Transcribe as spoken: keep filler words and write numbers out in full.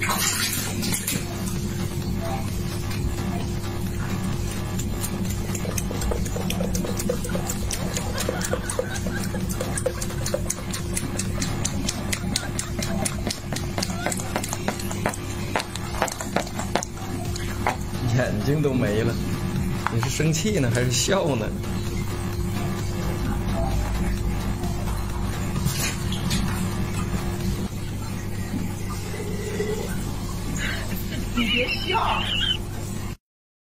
眼睛都没了，你是生气呢还是笑呢？ 你别笑。